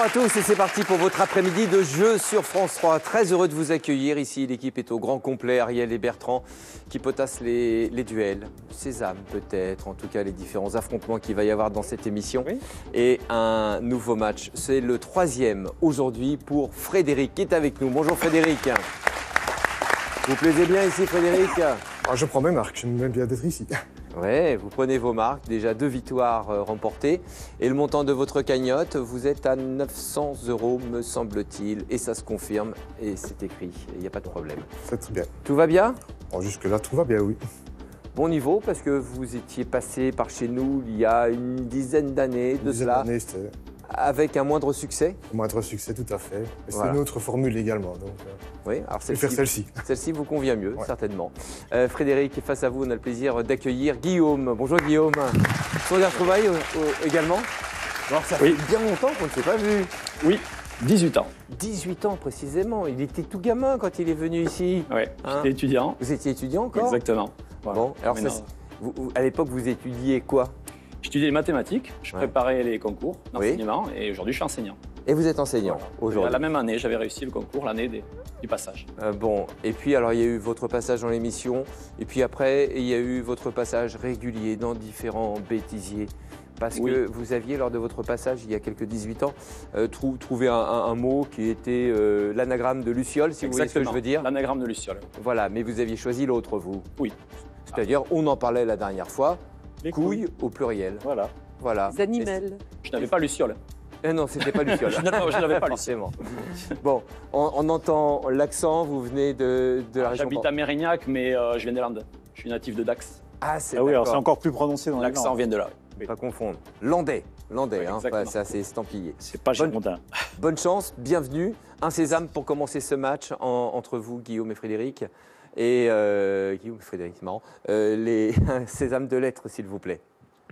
à tous et c'est parti pour votre après-midi de jeu sur France 3. Très heureux de vous accueillir ici. L'équipe est au grand complet. Ariel et Bertrand qui potassent les duels. Sésame peut-être, en tout cas les différents affrontements qu'il va y avoir dans cette émission. Oui. Et un nouveau match. C'est le troisième aujourd'hui pour Frédéric qui est avec nous. Bonjour Frédéric. Vous plaisez bien ici Frédéric? Je prends mes marques, j'aime bien d'être ici. Ouais, vous prenez vos marques, déjà 2 victoires remportées. Et le montant de votre cagnotte, vous êtes à 900 €, me semble-t-il. Et ça se confirme, et c'est écrit, il n'y a pas de problème. C'est très bien. Tout va bien? Jusque-là, tout va bien, oui. Bon niveau, parce que vous étiez passé par chez nous il y a une dizaine d'années de cela, avec un moindre succès? Un moindre succès, tout à fait. C'est voilà. une autre formule également. Donc, oui, alors celle-ci. Celle-ci vous convient mieux, ouais. Certainement. Frédéric, face à vous, on a le plaisir d'accueillir Guillaume. Bonjour Guillaume. Sur les retrouvailles également? Alors ça fait bien longtemps qu'on ne s'est pas vu. Oui, 18 ans. 18 ans précisément. Il était tout gamin quand il est venu ici. Oui, j'étais étudiant. Vous étiez étudiant encore? Exactement. Voilà. Bon, alors à l'époque, vous étudiez quoi? J'étudiais les mathématiques, je préparais les concours d'enseignement et aujourd'hui je suis enseignant. Et vous êtes enseignant aujourd'hui? La même année, j'avais réussi le concours, l'année du passage. Bon, et puis alors il y a eu votre passage dans l'émission, et puis après il y a eu votre passage régulier dans différents bêtisiers. Parce que vous aviez, lors de votre passage, il y a quelques 18 ans, trouvé un mot qui était l'anagramme de Luciole, si vous voyez ce que je veux dire. L'anagramme de Luciole. Voilà, mais vous aviez choisi l'autre, vous. Oui. C'est-à-dire, on en parlait la dernière fois, les couilles au pluriel. Voilà. Les animaux. Je n'avais pas Luciole. Non, c'était pas Luciole. Je n'avais pas Luciole. Bon, on entend l'accent, vous venez de la région. J'habite à Mérignac, mais je viens des Landes. Je suis natif de Dax. Ah, c'est oui, alors c'est encore plus prononcé dans l'accent vient de là. Pas confondre. Landais, oui, hein, c'est assez estampillé. C'est pas Girondin. Bonne chance, bienvenue. Un sésame pour commencer ce match entre vous, Guillaume et Frédéric. Et Guillaume et Frédéric, c'est marrant. Les sésames de lettres, s'il vous plaît.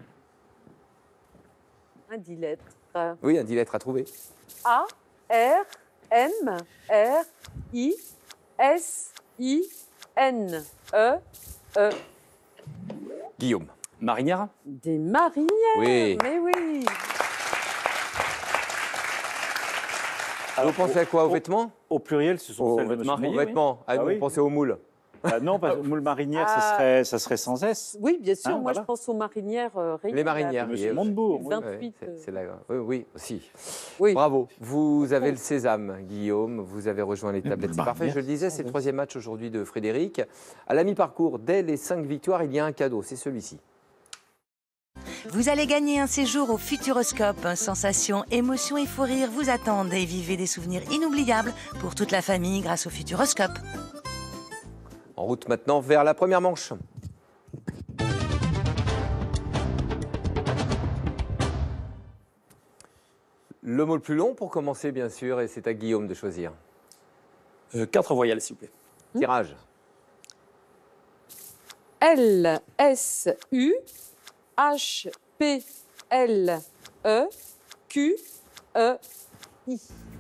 Un 10 lettres. Oui, un 10 lettres à trouver. A, R, M, R, I, S, I, N, E, E. Guillaume. Marinière? Des marinières. Oui. Mais oui. Alors, vous pensez à quoi? Aux vêtements? Au pluriel, ce sont celles de vêtements. Aux vêtements. Ah, vous pensez aux moules? Non, parce que moule marinière, ça serait sans S. Oui, bien sûr. Moi, je pense aux marinières régulières. Les marinières. Monsieur Montebourg. 28. Oui, aussi. Oui. Bravo. Vous avez le sésame, Guillaume. Vous avez rejoint les tablettes. C'est parfait. Je le disais, c'est le troisième match aujourd'hui de Frédéric. À la mi-parcours, dès les 5 victoires, il y a un cadeau. C'est celui-ci. Vous allez gagner un séjour au Futuroscope. Sensations, émotions et fou rire vous attendent et vivez des souvenirs inoubliables pour toute la famille grâce au Futuroscope. En route maintenant vers la première manche. Le mot le plus long pour commencer, bien sûr, et c'est à Guillaume de choisir. 4 voyelles, s'il vous plaît. Tirage. L, S, U, H, P, L, E, Q, E, I.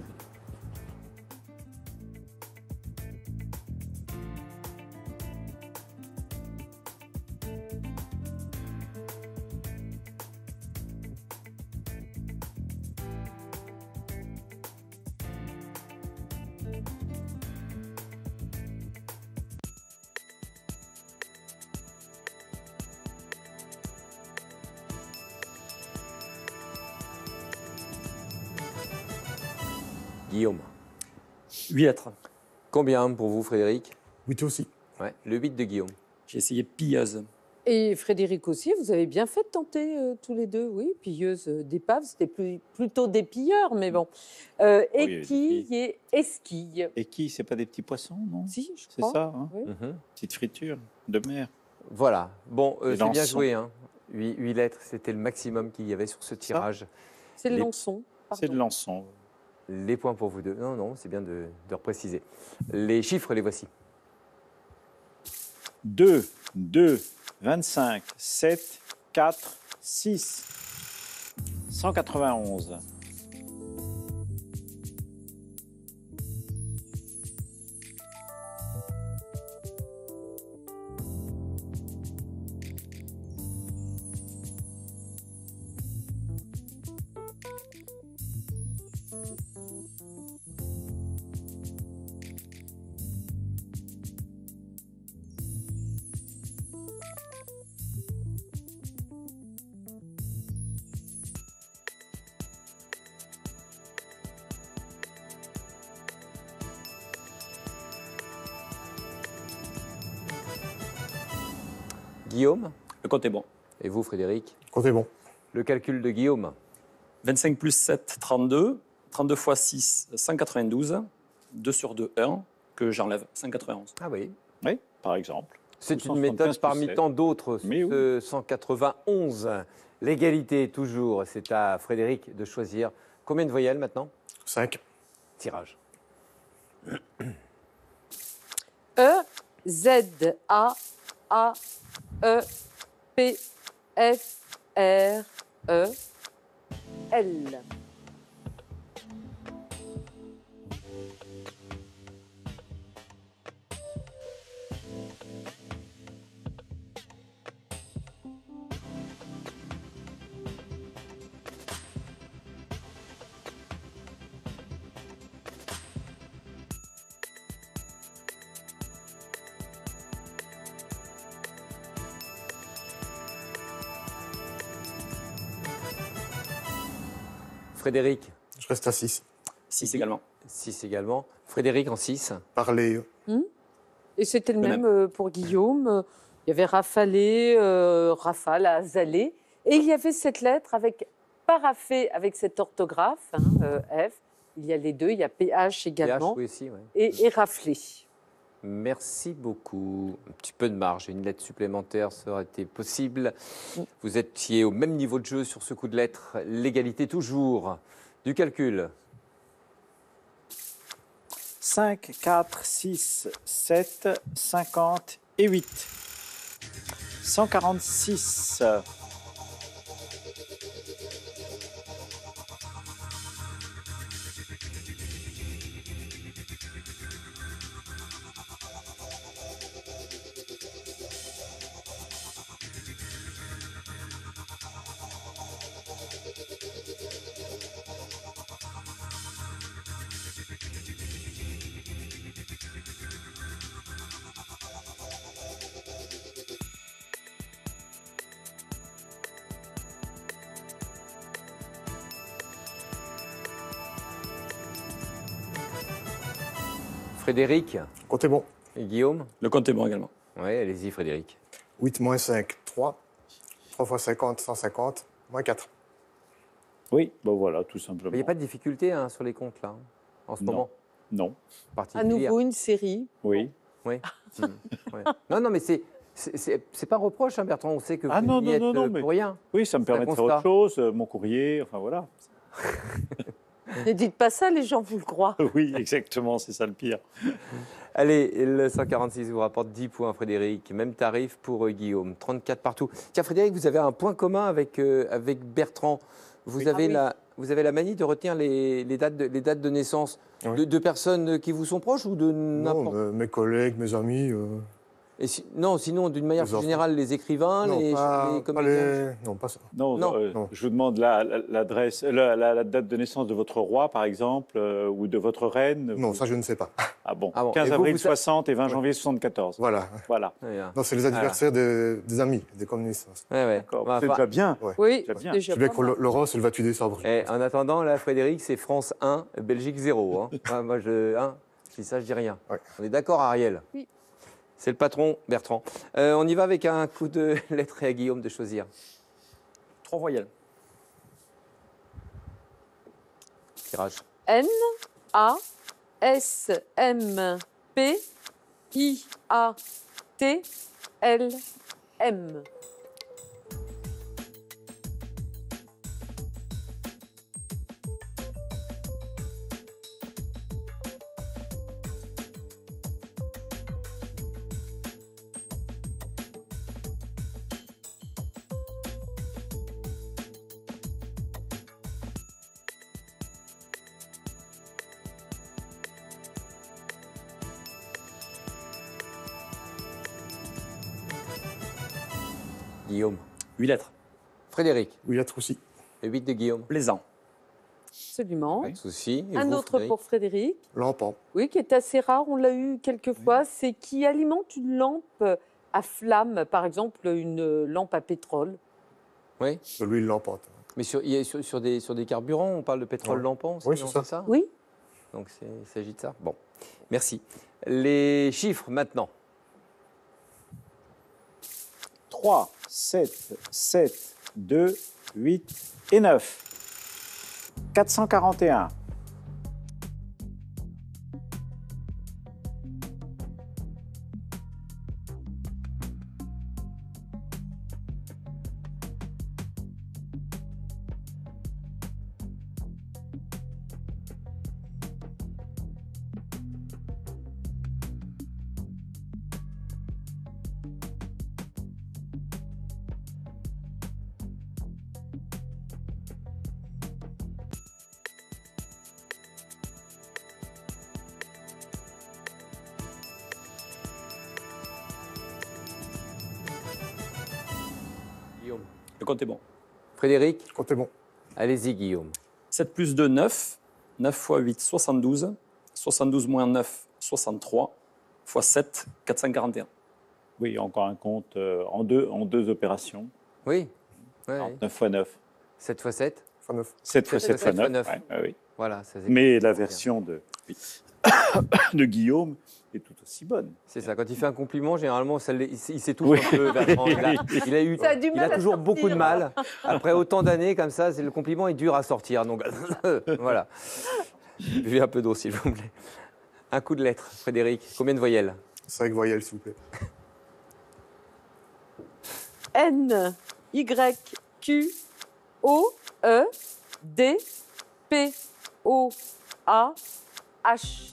Guillaume. 8 lettres. Combien pour vous, Frédéric? 8 aussi. Ouais, le 8 de Guillaume. J'ai essayé pilleuse. Et Frédéric aussi, vous avez bien fait de tenter tous les deux, oui. Pilleuse d'épave, c'était plutôt des pilleurs, mais bon. Équille et esquille. Équille, c'est pas des petits poissons, non? Si, je C'est crois. ça, hein? Oui. Petite friture de mer. Voilà. Bon, c'est bien lançons. joué. Hein. 8 lettres, c'était le maximum qu'il y avait sur ce tirage. C'est le lançon. C'est de l'encens. Les points pour vous deux. Non, c'est bien de repréciser. Les chiffres, les voici. 2, 2, 25, 7, 4, 6, 191. Guillaume? Le compte est bon. Et vous, Frédéric? Comptez bon. Le calcul de Guillaume? 25 plus 7, 32. 32 fois 6, 192. 2 sur 2, 1, que j'enlève, 191. Ah oui. Oui, par exemple. C'est Ou une 175 méthode parmi plus 7. tant d'autres, Mais oui. ce 191. L'égalité, toujours. C'est à Frédéric de choisir. Combien de voyelles maintenant? 5. Tirage. E, Z, A, E, P, F, R, E, L. Frédéric? Je reste à 6. 6 également. 6 également. Frédéric en 6. Parler. Et c'était le Le même pour Guillaume. Il y avait Rafalé, Rafale, Azalé. Et il y avait cette lettre avec paraphée avec cette orthographe, F. Il y a les deux, il y a PH également. PH, oui aussi, ouais. Et raflé. Merci beaucoup. Un petit peu de marge, une lettre supplémentaire, ça aurait été possible. Vous étiez au même niveau de jeu sur ce coup de lettre. L'égalité toujours. Du calcul. 5, 4, 6, 7, 50 et 8. 146. Frédéric Comptez bon. et Guillaume? Le compte est bon également. Oui, allez-y Frédéric. 8 moins 5, 3. 3 fois 50, 150. Moins 4. Oui, bon voilà, tout simplement. Il n'y a pas de difficulté hein, sur les comptes là, en ce Non. moment Non, À particulière. nouveau une série. oui. Oui. Ouais. Non, non, mais c'est pas un reproche, hein, Bertrand. On sait que Ah vous non, n'y non, êtes non, non, mais- pour rien. Oui, ça me C'est un permet de faire constat. autre chose, mon courrier, enfin voilà. Ne dites pas ça, les gens vous le croient. Oui, exactement, c'est ça le pire. Allez, le 146 vous rapporte 10 points, Frédéric. Même tarif pour Guillaume, 34 partout. Tiens, Frédéric, vous avez un point commun avec Bertrand. Vous avez la manie de retenir les dates de naissance Oui. de personnes qui vous sont proches ou de n'importe. Non, mes collègues, mes amis. Non, sinon, d'une manière Les plus enfants. générale, les écrivains, non, les pas comédiens. les... Non, pas ça. Non, Non. Non. je vous demande l'adresse, la date de naissance de votre roi, par exemple, ou de votre reine. Non, ça, je ne sais pas. Ah bon, Ah bon. 15 Et vous, avril vous 60 et 20 janvier 74. Voilà. Voilà, Voilà. Non, c'est les anniversaires des amis, des connaissances. Ouais, ouais. d'accord. Bah, C'est enfin, déjà bien. Oui, Déjà bien. déjà Je sais bien pas que mal. Laurent, c'est le 28 décembre. En attendant, là, Frédéric, c'est France 1, Belgique 0. Hein. Ouais, moi, je dis ça, je dis rien. Ouais. On est d'accord, Ariel? Oui. C'est le patron, Bertrand. On y va avec un coup de lettre et à Guillaume de choisir. 3 voyelles. Tirage. N, A, S, M, P, I, A, T, L, M. Guillaume. 8 lettres. Frédéric. Oui, il y a Troussi. Et 8 de Guillaume. Plaisant. Absolument. Pas de souci. Et Un vous, autre Frédéric? pour Frédéric. Lampant. Oui, qui est assez rare, on l'a eu quelques fois. C'est qui alimente une lampe à flamme, par exemple une lampe à pétrole. Oui. Lui, il l'emporte. Mais sur des carburants, on parle de pétrole Ouais. lampant. Oui, sinon, c'est ça. Oui. Donc, il s'agit de ça. Bon. Merci. Les chiffres maintenant. 3, 7, 7, 2, 8 et 9. 441. Guillaume. Le compte est bon. Frédéric, Comptez bon. allez-y Guillaume. 7 plus 2, 9. 9 fois 8, 72. 72 moins 9, 63. Fois 7, 441. Oui, encore un compte en deux opérations. Oui, ouais, 9 fois 9. 7 x 7. Fois 9. 7 fois 7 fois 9. 9. Oui. Voilà, ça Mais la version de Guillaume est tout aussi bonne. C'est ça, quand il fait un compliment, généralement, il s'étouffe Oui. un peu, Bertrand. Ça a du mal à toujours sortir. beaucoup de mal. Après autant d'années comme ça, le compliment est dur à sortir. Donc, voilà. Buvez un peu d'eau, s'il vous plaît. Un coup de lettres, Frédéric. Combien de voyelles? 5 voyelles, s'il vous plaît. N, Y, Q, O, E, D, P, O, A, H.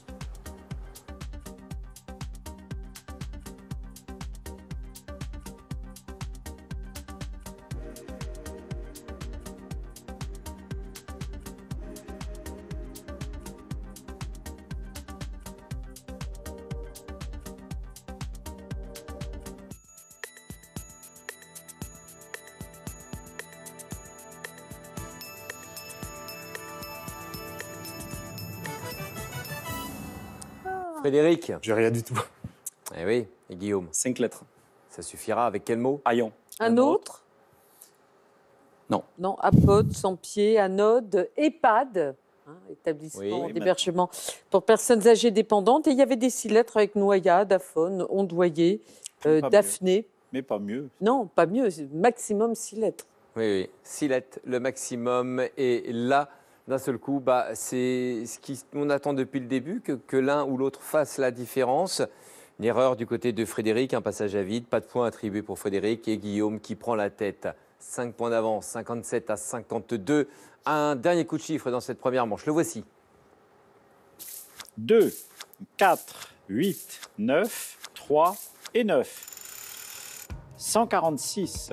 Frédéric. J'ai rien du tout. Eh oui, et Guillaume. 5 lettres. Ça suffira avec quel mot? Haillon. Un autre? Non. Non, apode, sans pied, anode, EHPAD, établissement Oui, d'hébergement pour personnes âgées dépendantes. Et il y avait des 6 lettres avec noyade, aphone, ondoyer, Pas Daphné. Mais pas mieux. Non, pas mieux, c'est maximum 6 lettres. Oui, oui. 6 lettres, le maximum. Et là, d'un seul coup, c'est ce qu'on attend depuis le début, que l'un ou l'autre fasse la différence. Une erreur du côté de Frédéric, un passage à vide, pas de points attribués pour Frédéric. Et Guillaume qui prend la tête. 5 points d'avance, 57 à 52. Un dernier coup de chiffre dans cette première manche. Le voici. 2, 4, 8, 9, 3 et 9. 146.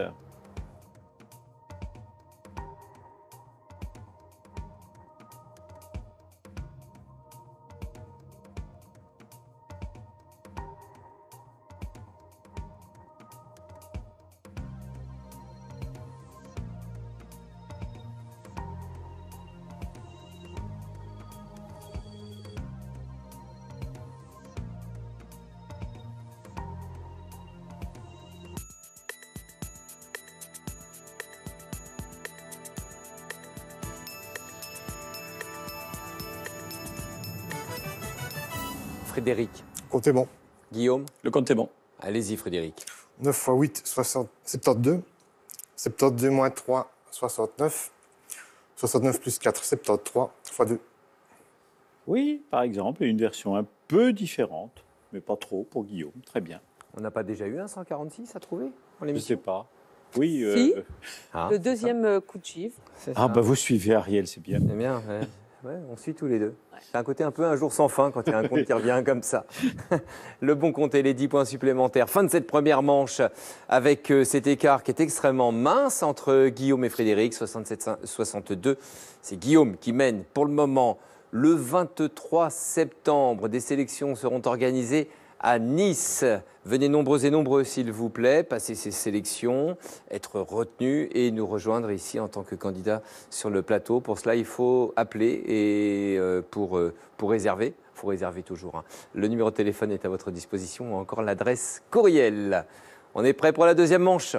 Frédéric. Comptez bon. Guillaume. Le compte est bon. Allez-y, Frédéric. 9 fois 8, 72. 72 moins 3, 69. 69 plus 4, 73. Fois 2. Oui, par exemple, une version un peu différente, mais pas trop pour Guillaume. Très bien. On n'a pas déjà eu un 146 à trouver dans Je ne l'émission? sais pas. Oui. Si. Ah, Le c'est deuxième coup de chiffre. ça. C'est Ah, ça. bah vous suivez Ariel, c'est bien. C'est bien, ouais. Ouais, on suit tous les deux. C'est un côté un peu un jour sans fin quand il y a un compte qui revient comme ça. Le bon compte et les 10 points supplémentaires. Fin de cette première manche avec cet écart qui est extrêmement mince entre Guillaume et Frédéric, 67-62. C'est Guillaume qui mène pour le moment. Le 23 septembre, des sélections seront organisées à Nice. Venez nombreux et nombreux, s'il vous plaît, passer ces sélections, être retenus et nous rejoindre ici en tant que candidat sur le plateau. Pour cela, il faut appeler et pour réserver. Il faut réserver toujours. Le numéro de téléphone est à votre disposition ou encore l'adresse courriel. On est prêt pour la deuxième manche.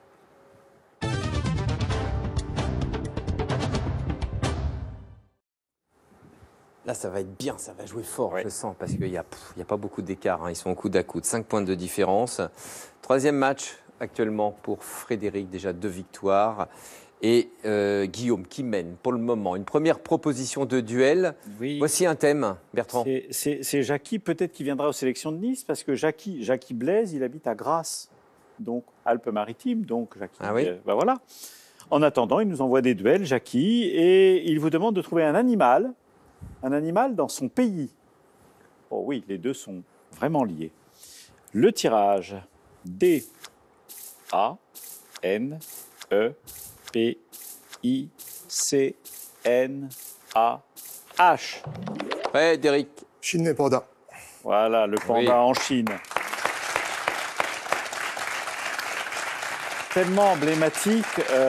Là, ça va être bien, ça va jouer fort, Ouais. je sens, parce qu'il n'y a pas beaucoup d'écart. Ils sont au coude à coude. 5 points de différence. Troisième match actuellement pour Frédéric, déjà 2 victoires. Et Guillaume qui mène pour le moment. Une première proposition de duel. Oui. Voici un thème, Bertrand. C'est Jackie, peut-être qui viendra aux sélections de Nice, parce que Jackie Blaise, il habite à Grasse, donc Alpes-Maritimes. Donc Jackie, Ah oui. ben voilà. En attendant, il nous envoie des duels, Jackie, et il vous demande de trouver un animal dans son pays. Oh oui, les deux sont vraiment liés. Le tirage D, A, N, E, P, I, C, N, A, H. Frédéric. Chine et panda. Voilà, le panda Oui. en Chine. Tellement emblématique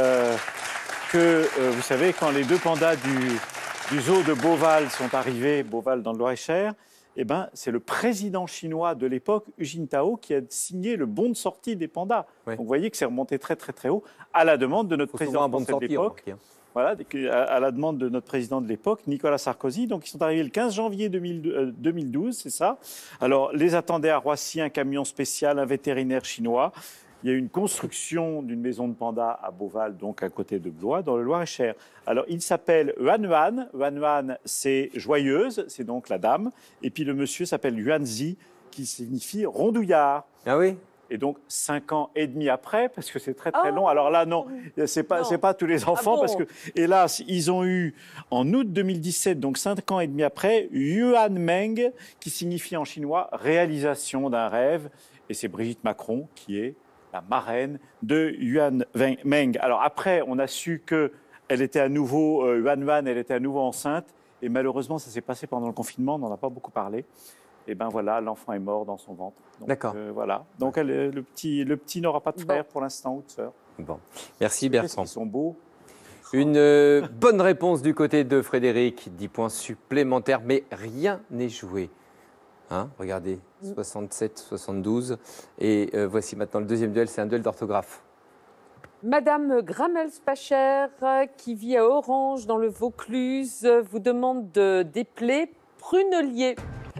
que, vous savez, quand les 2 pandas du zoo de Beauval sont arrivés, Beauval dans le Loir-et-Cher, eh ben, c'est le président chinois de l'époque, Hu Jintao, qui a signé le bon de sortie des pandas. Oui. Donc vous voyez que c'est remonté très très très haut, à la demande de notre Faut souvent président un bon de français de sortie, l'époque. remarquez, hein. Voilà, à la demande de notre président de l'époque, Nicolas Sarkozy. Donc, ils sont arrivés le 15 janvier 2012, c'est ça. Alors, les attendait à Roissy un camion spécial, un vétérinaire chinois. Il y a eu une construction d'une maison de panda à Beauval, donc à côté de Blois, dans le Loir-et-Cher. Alors, il s'appelle Yuan Yuan. Yuan Yuan, c'est joyeuse, c'est donc la dame. Et puis, le monsieur s'appelle Yuan Zi, qui signifie rondouillard. Ah oui. Et donc, 5 ans et demi après, parce que c'est très très Oh. long. Alors là, non, c'est pas tous les enfants, bon parce que, hélas, ils ont eu, en août 2017, donc 5 ans et demi après, Yuan Meng, qui signifie en chinois réalisation d'un rêve. Et c'est Brigitte Macron qui est la marraine de Yuan Meng. Alors après, on a su qu'elle était à nouveau, Yuan Yuan, elle était à nouveau enceinte. Et malheureusement, ça s'est passé pendant le confinement, on n'en a pas beaucoup parlé. Et ben voilà, l'enfant est mort dans son ventre. Donc, D'accord. Voilà. Donc le petit n'aura pas de frère pour l'instant ou de sœur. Bon. Merci Qu'est-ce Bertrand. qu'ils sont beaux. Une bonne réponse du côté de Frédéric, 10 points supplémentaires, mais rien n'est joué. Hein, regardez, 67, 72. Et voici maintenant le deuxième duel, c'est un duel d'orthographe. Madame Grammels-Pacher, qui vit à Orange, dans le Vaucluse, vous demande de dépeler prunelier.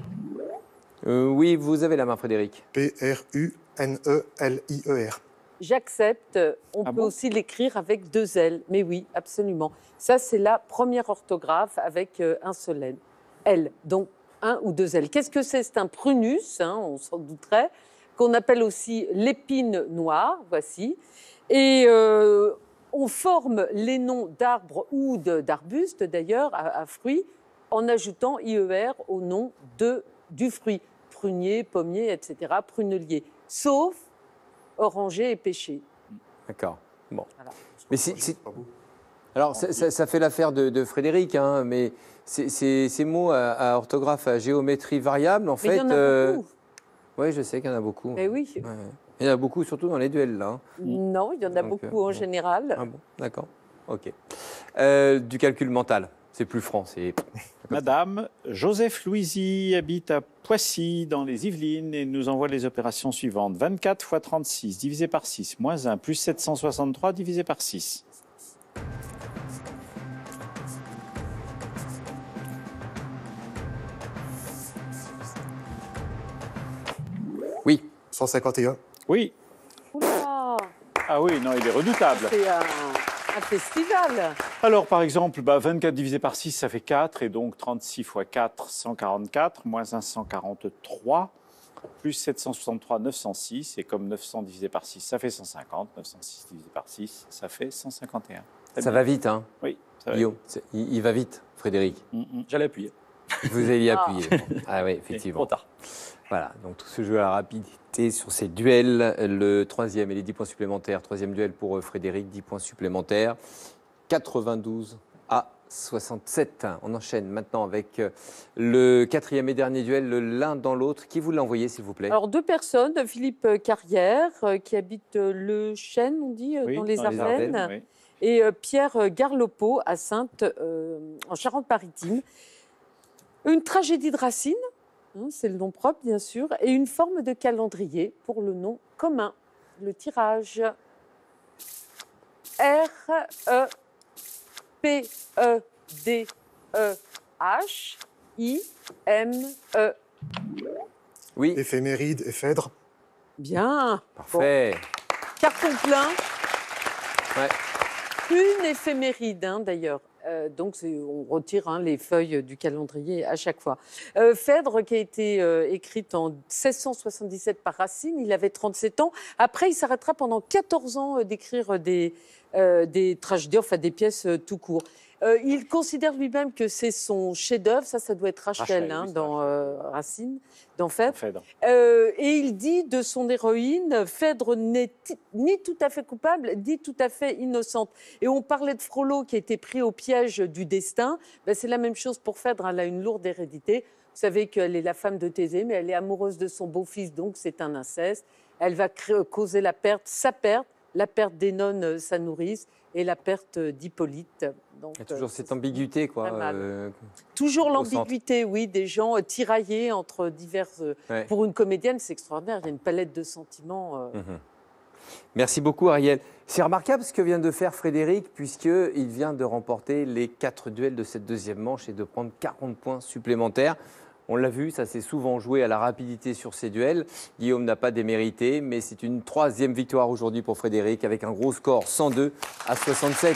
Oui, vous avez la main, Frédéric. P-R-U-N-E-L-I-E-R. J'accepte. On Ah peut bon aussi l'écrire avec 2 L. Mais oui, absolument. Ça, c'est la première orthographe avec un seul N. L. Donc, 1 ou 2 L. Qu'est-ce que c'est? C'est un prunus, hein, on s'en douterait, qu'on appelle aussi l'épine noire. Voici. Et on forme les noms d'arbres ou d'arbustes, d'ailleurs, à fruits, en ajoutant IER au nom du fruit. Prunier, pommier, etc. Prunelier. Sauf oranger et pêcher. D'accord. Bon. Voilà. Mais alors, ça fait l'affaire de Frédéric, hein, mais ces mots à orthographe, à géométrie variable, en Mais fait. il y en a beaucoup. Oui, je sais qu'il y en a beaucoup. Mais oui. Ouais. Il y en a beaucoup, surtout dans les duels, là. Hein. Non, il y en a Donc, beaucoup en bon. général. Ah bon, d'accord. OK. Du calcul mental, c'est plus franc. Madame Joseph Louisy habite à Poissy, dans les Yvelines, et nous envoie les opérations suivantes. 24 x 36 divisé par 6, moins 1, plus 763 divisé par 6. Oui. 151. Oui. Oula, Ah oui, non, il est redoutable. c'est un festival. Alors, par exemple, 24 divisé par 6, ça fait 4, et donc 36 x 4, 144, moins 1, 143, plus 763, 906, et comme 900 divisé par 6, ça fait 150, 906 divisé par 6, ça fait 151. Très Ça bien. va vite, hein, Oui, ça va. Guillaume. Il va vite, Frédéric. J'allais appuyer. Vous allez y Ah. appuyer. Ah oui, Mais effectivement. trop tard. Voilà, donc tout se joue à la rapidité sur ces duels. Le troisième et les 10 points supplémentaires. Troisième duel pour Frédéric, 10 points supplémentaires. 92 à 67. On enchaîne maintenant avec le quatrième et dernier duel, l'un dans l'autre. Qui vous l'a envoyé, s'il vous plaît? Alors, 2 personnes, Philippe Carrière, qui habite Le Chêne, on dit, Oui, dans les Ardennes, oui. et Pierre Garlopo, à Saintes, en Charente-Maritime. Une tragédie de Racine, hein, c'est le nom propre, bien sûr, et une forme de calendrier pour le nom commun. Le tirage REPEDEHIME. Oui, Éphéméride, éphèdre. Bien. parfait. Carton plein. Ouais. Une éphéméride, hein, d'ailleurs. Donc, on retire les feuilles du calendrier à chaque fois. Phèdre, qui a été écrite en 1677 par Racine, il avait 37 ans. Après, il s'arrêtera pendant 14 ans d'écrire des tragédies, enfin des pièces tout court. Il considère lui-même que c'est son chef-d'œuvre. Ça doit être Rachel, oui, dans Racine, dans Phèdre. Phèdre. Et il dit de son héroïne, Phèdre n'est ni tout à fait coupable, ni tout à fait innocente. Et on parlait de Frollo qui a été pris au piège du destin. Ben, c'est la même chose pour Phèdre, elle a une lourde hérédité. Vous savez qu'elle est la femme de Thésée, mais elle est amoureuse de son beau-fils, donc c'est un inceste. Elle va causer sa perte, la perte d'Énone, sa nourrice, et la perte d'Hippolyte. Donc, Il y a toujours cette ambiguïté, quoi. Toujours l'ambiguïté, oui, des gens tiraillés entre diverses... Ouais. Pour une comédienne, c'est extraordinaire, il y a une palette de sentiments. Merci beaucoup, Ariel. C'est remarquable ce que vient de faire Frédéric, puisqu'il vient de remporter les 4 duels de cette deuxième manche et de prendre 40 points supplémentaires. On l'a vu, ça s'est souvent joué à la rapidité sur ces duels. Guillaume n'a pas démérité, mais c'est une 3e victoire aujourd'hui pour Frédéric, avec un gros score 102 à 67.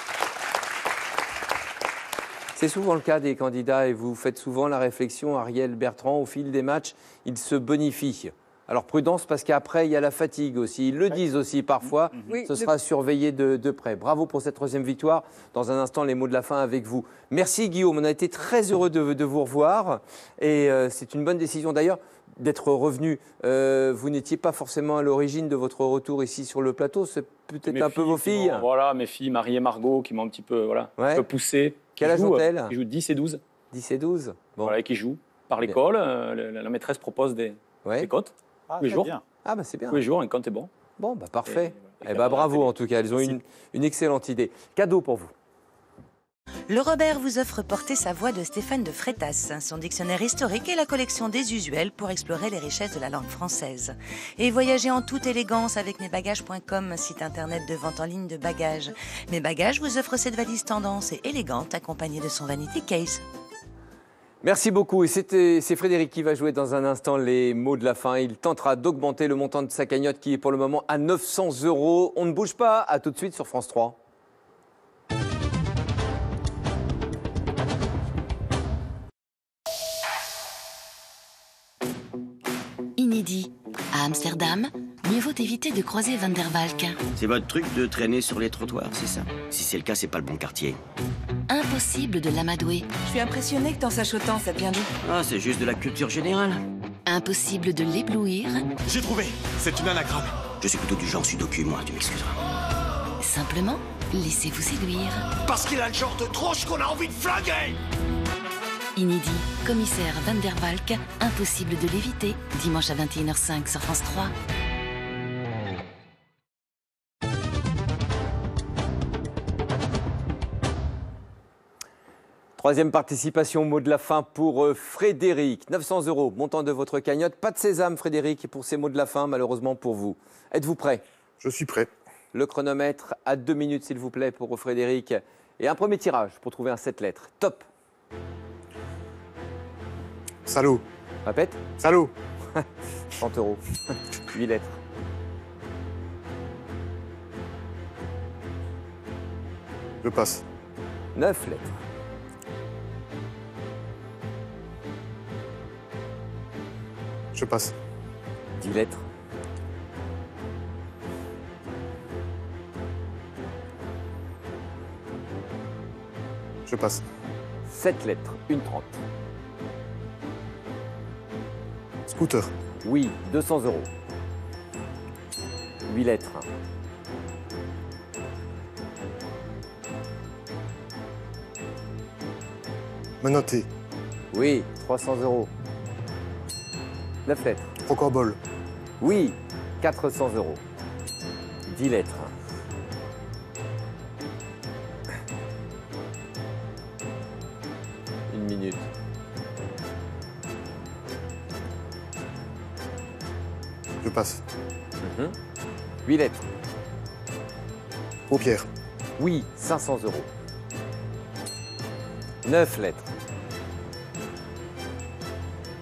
C'est souvent le cas des candidats et vous faites souvent la réflexion, Ariel Bertrand, au fil des matchs, ils se bonifient. Alors prudence parce qu'après, il y a la fatigue aussi. Ils le disent aussi parfois. Oui, Ce sera surveillé de près. Bravo pour cette 3e victoire. Dans un instant, les mots de la fin avec vous. Merci Guillaume, on a été très heureux de vous revoir. Et c'est une bonne décision d'ailleurs d'être revenu. Vous n'étiez pas forcément à l'origine de votre retour ici sur le plateau. C'est peut-être un peu vos filles. Voilà, mes filles, Marie et Margot, qui m'ont un petit peu, un peu poussé. Quel âge ont-elles? Qui jouent 10 et 12. 10 et 12. Bon. Voilà, et qui jouent par l'école. La maîtresse propose des comptes. Tous les jours. Bien. Ah bah c'est bien. Tous les jours, un compte est bon. Bon, bah parfait. Et Bravo en tout cas, elles ont une excellente idée. Cadeau pour vous. Le Robert vous offre Porter sa voix de Stéphane de Freitas, son dictionnaire historique et la collection des usuels pour explorer les richesses de la langue française. Et voyager en toute élégance avec mesbagages.com, site internet de vente en ligne de bagages. Mes Bagages vous offre cette valise tendance et élégante accompagnée de son vanity case. Merci beaucoup. Et c'est Frédéric qui va jouer dans un instant les mots de la fin. Il tentera d'augmenter le montant de sa cagnotte qui est pour le moment à 900 €. On ne bouge pas. À tout de suite sur France 3. Inédit. À Amsterdam, mieux vaut éviter de croiser Van der Valk. C'est votre truc de traîner sur les trottoirs, c'est ça? Si c'est le cas, c'est pas le bon quartier. Impossible de l'amadouer. Je suis impressionnée que t'en saches autant, ça te vient d'où? Ah, c'est juste de la culture générale. Impossible de l'éblouir. J'ai trouvé, c'est une anagramme. Je suis plutôt du genre sudoku, moi, tu m'excuseras. Simplement, laissez-vous séduire. Parce qu'il a le genre de tronche qu'on a envie de flinguer. Inédit, commissaire Van der Valk, impossible de l'éviter. Dimanche à 21h05 sur France 3. Troisième participation, mot de la fin pour Frédéric. 900 €, montant de votre cagnotte. Pas de sésame, Frédéric, pour ces mots de la fin, malheureusement pour vous. Êtes-vous prêt? Je suis prêt. Le chronomètre à 2 minutes, s'il vous plaît, pour Frédéric. Et un premier tirage pour trouver un 7 lettres. Top. Salaud. Répète. Salaud. 30 €. 8 lettres. Je passe. 9 lettres. Je passe. 10 lettres. Je passe. 7 lettres. Une 30. Scooter. Oui, 200 €. 8 lettres. Menotté. Oui, 300 €. 9 lettres. Rocambole. Oui, 400 €. 10 lettres. Une minute. Je passe. 8 lettres. Paupières. Oui, 500 €. 9 lettres.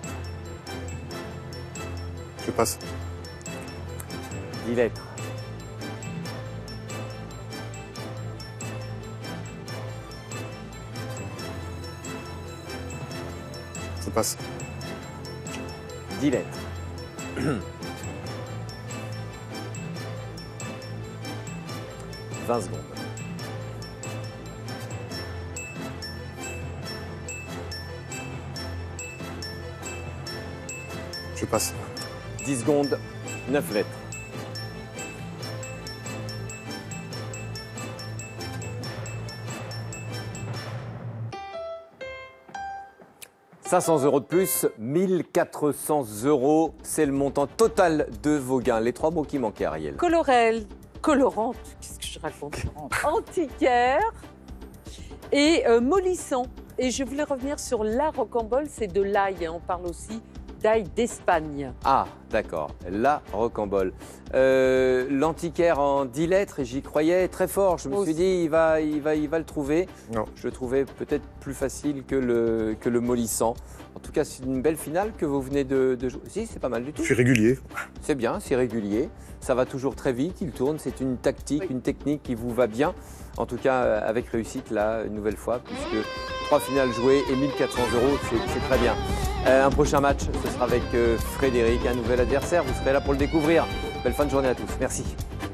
Je passe. 10 lettres. passe. 10 lettres. « 20 secondes. Je passe. 10 secondes, 9 lettres. « 500 € de plus, 1400 €, c'est le montant total de vos gains. Les 3 mots qui manquaient, Ariel. Colorel, colorante, qu'est-ce que je raconte? Antiquaire et mollissant. Et je voulais revenir sur la rocambole, c'est de l'ail, hein, on parle aussi d'ail d'Espagne. Ah, d'accord, la rocambole. L'antiquaire en 10 lettres, et j'y croyais très fort. Je me suis dit, il va le trouver. Non. Je le trouvais peut-être plus facile que le mollissant. En tout cas, c'est une belle finale que vous venez de jouer. Si, c'est pas mal du tout. Je suis régulier. C'est bien, c'est régulier. Ça va toujours très vite, il tourne. C'est une tactique, une technique qui vous va bien. En tout cas, avec réussite, là, une nouvelle fois, puisque 3 finales jouées et 1400 €, c'est très bien. Un prochain match, ce sera avec Frédéric, un nouvel adversaire. Vous serez là pour le découvrir. Belle fin de journée à tous. Merci.